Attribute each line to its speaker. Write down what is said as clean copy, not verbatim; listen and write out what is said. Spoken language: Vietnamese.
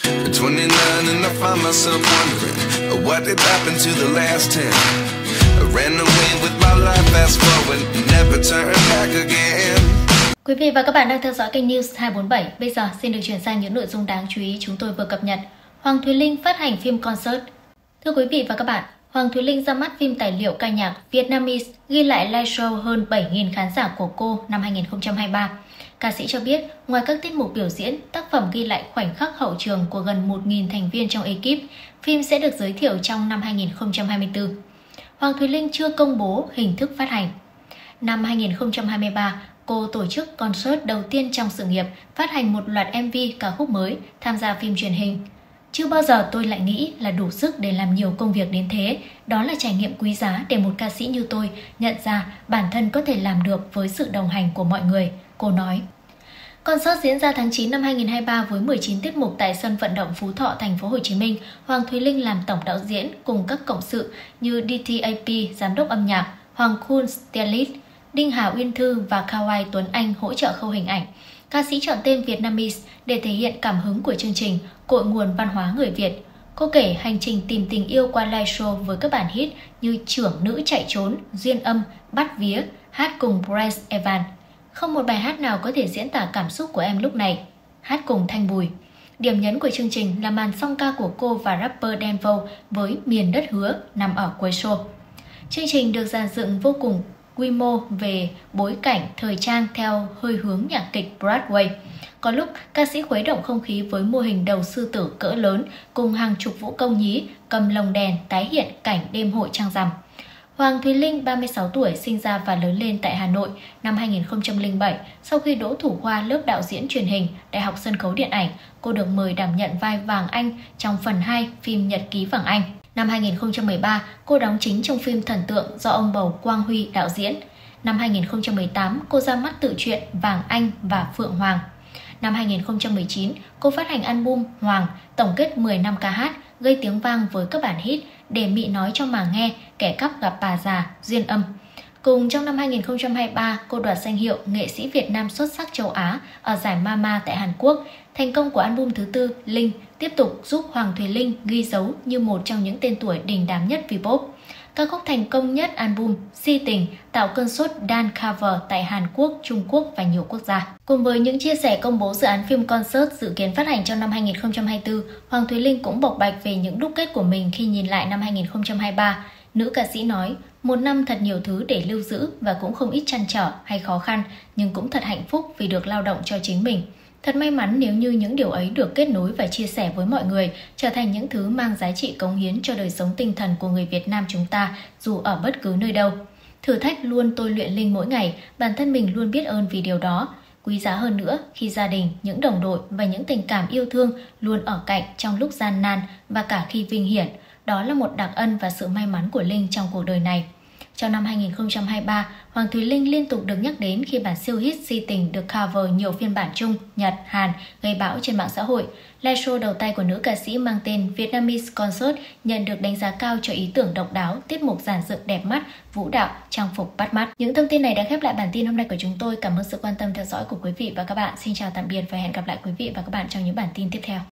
Speaker 1: At 29 and I find myself wondering what did happen to the last 10. I ran away with my life, fast forward, never turn back again.
Speaker 2: Quý vị và các bạn đang theo dõi kênh News 247. Bây giờ xin được chuyển sang những nội dung đáng chú ý chúng tôi vừa cập nhật. Hoàng Thùy Linh phát hành phim concert. Thưa quý vị và các bạn, Hoàng Thùy Linh ra mắt phim tài liệu ca nhạc Vietnamese ghi lại live show hơn 7.000 khán giả của cô năm 2023. Ca sĩ cho biết, ngoài các tiết mục biểu diễn, tác phẩm ghi lại khoảnh khắc hậu trường của gần 1.000 thành viên trong ekip, phim sẽ được giới thiệu trong năm 2024. Hoàng Thùy Linh chưa công bố hình thức phát hành. Năm 2023, cô tổ chức concert đầu tiên trong sự nghiệp, phát hành một loạt MV ca khúc mới, tham gia phim truyền hình. Chưa bao giờ tôi lại nghĩ là đủ sức để làm nhiều công việc đến thế. Đó là trải nghiệm quý giá để một ca sĩ như tôi nhận ra bản thân có thể làm được với sự đồng hành của mọi người, cô nói. Concert diễn ra tháng 9 năm 2023 với 19 tiết mục tại sân vận động Phú Thọ, thành phố Hồ Chí Minh. Hoàng Thùy Linh làm tổng đạo diễn cùng các cộng sự như DTAP, giám đốc âm nhạc, Hoàng Khun stylist, Đinh Hà Uyên Thư và Kawai Tuấn Anh hỗ trợ khâu hình ảnh. Ca sĩ chọn tên Vietnamese để thể hiện cảm hứng của chương trình Cội nguồn văn hóa người Việt. Cô kể hành trình tìm tình yêu qua live show với các bản hit như Trưởng nữ chạy trốn, Duyên âm, Bắt vía, hát cùng Bryce Evans. Không một bài hát nào có thể diễn tả cảm xúc của em lúc này. Hát cùng Thanh Bùi. Điểm nhấn của chương trình là màn song ca của cô và rapper Đen Vâu với Miền đất hứa nằm ở cuối show. Chương trình được dàn dựng vô cùng quy mô về bối cảnh, thời trang theo hơi hướng nhạc kịch Broadway. Có lúc, ca sĩ khuấy động không khí với mô hình đầu sư tử cỡ lớn cùng hàng chục vũ công nhí cầm lồng đèn tái hiện cảnh đêm hội trăng rằm. Hoàng Thùy Linh, 36 tuổi, sinh ra và lớn lên tại Hà Nội. Năm 2007, sau khi đỗ thủ khoa lớp đạo diễn truyền hình, Đại học Sân khấu Điện ảnh, cô được mời đảm nhận vai Vàng Anh trong phần 2 phim Nhật ký Vàng Anh. Năm 2013, cô đóng chính trong phim Thần tượng do ông Bầu Quang Huy đạo diễn. Năm 2018, cô ra mắt tự truyện Vàng Anh và Phượng Hoàng. Năm 2019, cô phát hành album Hoàng, tổng kết 10 năm ca hát, gây tiếng vang với các bản hit Để Mị nói cho mà nghe, Kẻ cắp gặp bà già, Duyên âm. Cùng trong năm 2023, cô đoạt danh hiệu Nghệ sĩ Việt Nam xuất sắc châu Á ở giải Mama tại Hàn Quốc. Thành công của album thứ tư, Linh, tiếp tục giúp Hoàng Thùy Linh ghi dấu như một trong những tên tuổi đình đám nhất Vpop. Ca khúc thành công nhất album Si Tình tạo cơn sốt dance cover tại Hàn Quốc, Trung Quốc và nhiều quốc gia. Cùng với những chia sẻ công bố dự án phim concert dự kiến phát hành trong năm 2024, Hoàng Thùy Linh cũng bộc bạch về những đúc kết của mình khi nhìn lại năm 2023. Nữ ca sĩ nói, một năm thật nhiều thứ để lưu giữ và cũng không ít trăn trở hay khó khăn, nhưng cũng thật hạnh phúc vì được lao động cho chính mình. Thật may mắn nếu như những điều ấy được kết nối và chia sẻ với mọi người, trở thành những thứ mang giá trị cống hiến cho đời sống tinh thần của người Việt Nam chúng ta, dù ở bất cứ nơi đâu. Thử thách luôn tôi luyện Linh mỗi ngày, bản thân mình luôn biết ơn vì điều đó. Quý giá hơn nữa khi gia đình, những đồng đội và những tình cảm yêu thương luôn ở cạnh trong lúc gian nan và cả khi vinh hiển. Đó là một đặc ân và sự may mắn của Linh trong cuộc đời này. Trong năm 2023, Hoàng Thùy Linh liên tục được nhắc đến khi bản siêu hit Si Tình được cover nhiều phiên bản Trung, Nhật, Hàn, gây bão trên mạng xã hội. Live show đầu tay của nữ ca sĩ mang tên Vietnamese Concert nhận được đánh giá cao cho ý tưởng độc đáo, tiết mục dàn dựng đẹp mắt, vũ đạo, trang phục bắt mắt. Những thông tin này đã khép lại bản tin hôm nay của chúng tôi. Cảm ơn sự quan tâm theo dõi của quý vị và các bạn. Xin chào tạm biệt và hẹn gặp lại quý vị và các bạn trong những bản tin tiếp theo.